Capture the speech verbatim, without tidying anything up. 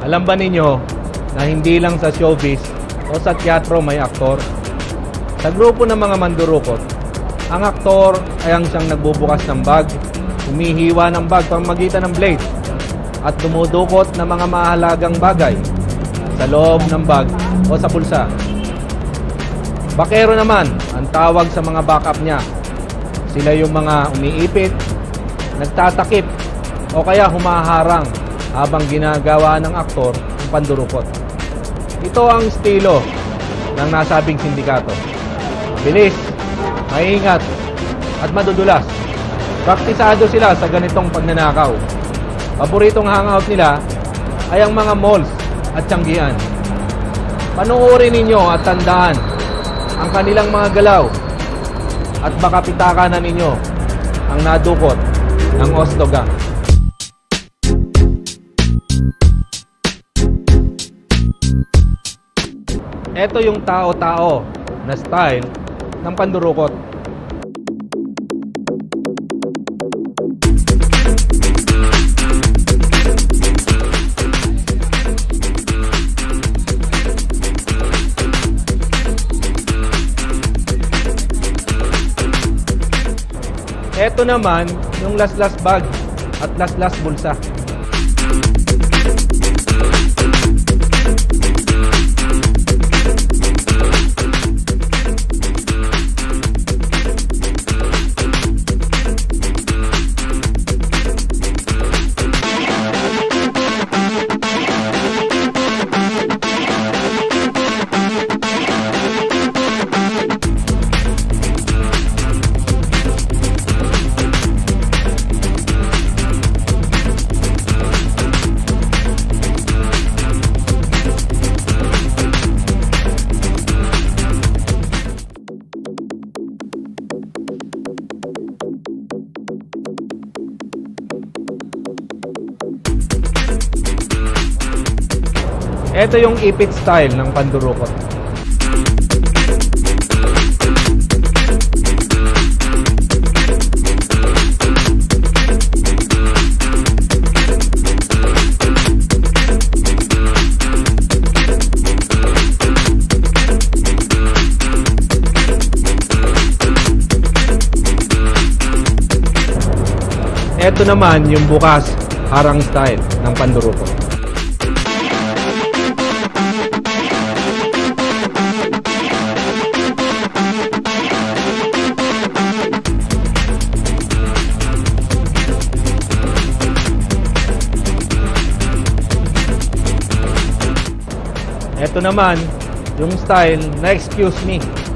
Alam ba ninyo na hindi lang sa showbiz o sa teatro may aktor? Sa grupo ng mga mandurukot, ang aktor ay ang siyang nagbubukas ng bag, humihiwa ng bag pamamagitan ng blade, at dumudukot ng mga mahalagang bagay sa loob ng bag o sa bulsa. Bakero naman ang tawag sa mga backup niya. Sila yung mga umiipit, nagtatakip, o kaya humaharang habang ginagawa ng aktor ang pandurukot. Ito ang estilo ng nasabing sindikato. Bilis, maingat, at madudulas. Praktisado sila sa ganitong pagnanakaw. Paboritong hangout nila ay ang mga malls at tiyanggian. Panuorin ninyo at tandaan ang kanilang mga galaw at baka pitakanan ninyo ang nadukot ng Oslo Gang. Ito yung tao-tao na style ng pandurukot. Ito naman yung las-las bag at las-las bulsa. Ito yung ipit style ng pandurukot. Ito naman yung bukas harang style ng pandurukot. Ito naman, yung style na excuse me.